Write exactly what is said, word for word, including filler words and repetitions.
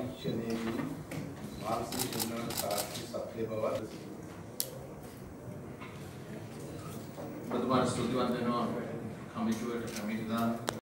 පරීක්ෂණයේදී මානසික හිමිනමක් සාක්ෂි සත්‍ය බව Bandara studiwan දෙනවා කමිටුවට කමිටු දාන